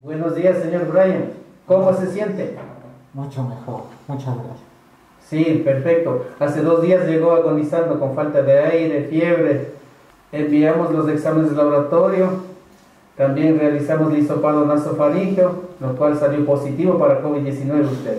Buenos días, señor Brian. ¿Cómo se siente? Mucho mejor, muchas gracias. Sí, perfecto. Hace 2 días llegó agonizando con falta de aire, fiebre. Enviamos los exámenes de laboratorio. También realizamos el hisopado nasofaríngeo, lo cual salió positivo para COVID-19 usted.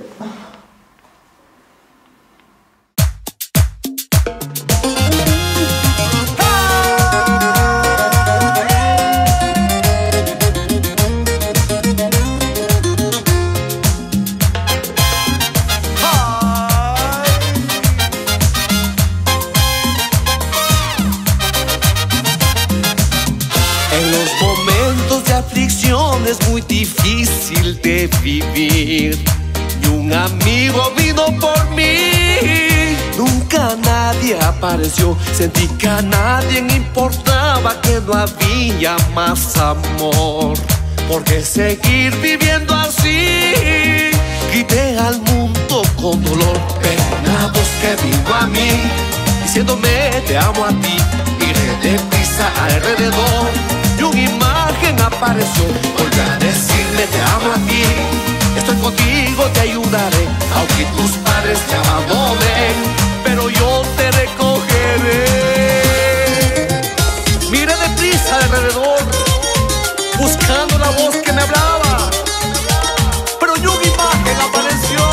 Es muy difícil de vivir y un amigo vino por mí. Nunca nadie apareció, sentí que a nadie importaba, que no había más amor. ¿Por qué seguir viviendo así? Grité al mundo con dolor, pero una voz que vino a mí diciéndome te amo a ti. Miré deprisa alrededor y una imagen apareció, volvió a decirme te amo a ti. Estoy contigo, te ayudaré, aunque tus padres te abandonen, pero yo te recogeré. Miré deprisa alrededor, buscando la voz que me hablaba, pero yo una imagen apareció.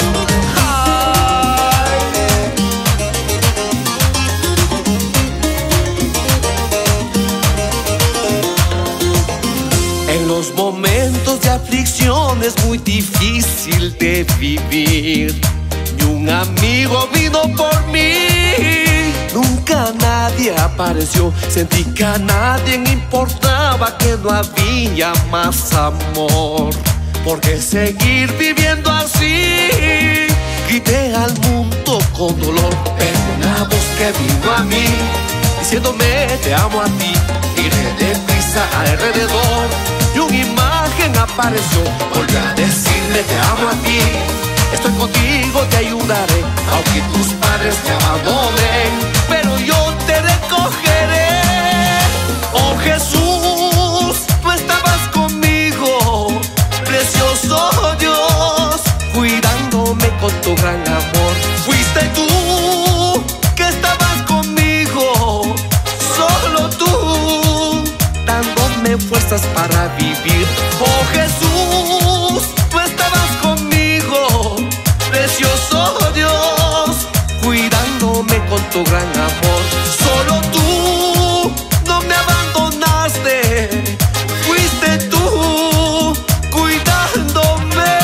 En los momentos de aflicción es muy difícil de vivir y un amigo vino por mí. Nunca nadie apareció, sentí que a nadie importaba, que no había más amor. ¿Por qué seguir viviendo así? Grité al mundo con dolor, pero una voz que vino a mí diciéndome te amo a ti. Miré deprisa alrededor y una imagen apareció, volvió a decirme te amo a ti. Estoy contigo, te ayudaré, aunque tus padres te abandonen, pero yo te recogeré. Oh Jesús, tú estabas conmigo, precioso Dios, cuidándome con tu gran amor. Fuiste tú que estabas conmigo, solo tú, dándome fuerzas para vivir. Oh Jesús, tú estabas conmigo, precioso Dios, cuidándome con tu gran amor. Solo tú no me abandonaste, fuiste tú cuidándome.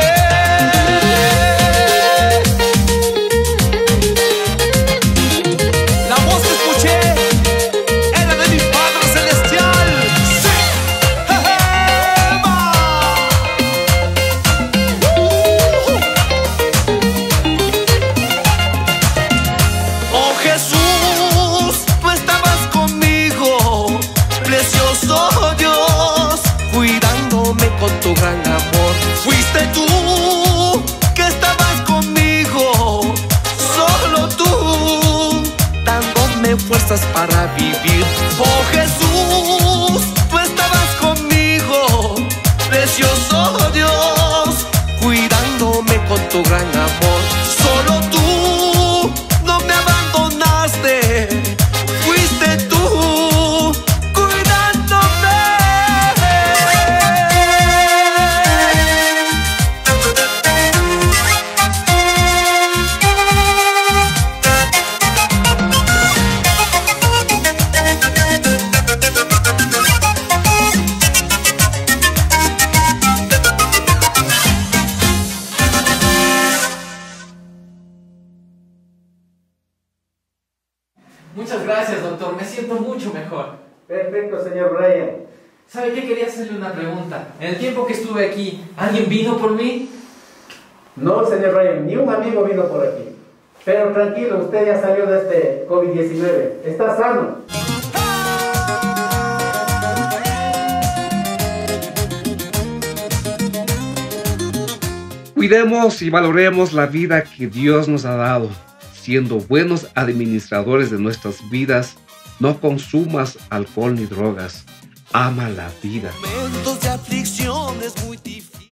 La voz que escuché era de mi Padre Celestial. ¡Sí! Oh Jesús, tú estabas conmigo, precioso Dios, cuidándome con tu gran amor. Fuiste tú que estabas conmigo, solo tú, dándome fuerzas para vivir. Oh Jesús, tú estabas conmigo, precioso Dios, cuidándome con tu gran amor. Solo tú no me abandonaste, fuiste tú cuidándome. Muchas gracias, doctor. Me siento mucho mejor. Perfecto, señor Brian. ¿Sabe qué? Quería hacerle una pregunta. En el tiempo que estuve aquí, ¿alguien vino por mí? No, señor Brian, ni un amigo vino por aquí. Pero tranquilo, usted ya salió de este COVID-19. Está sano. Cuidemos y valoremos la vida que Dios nos ha dado, siendo buenos administradores de nuestras vidas. No consumas alcohol ni drogas. Ama la vida. Momentos de aflicción es muy difícil.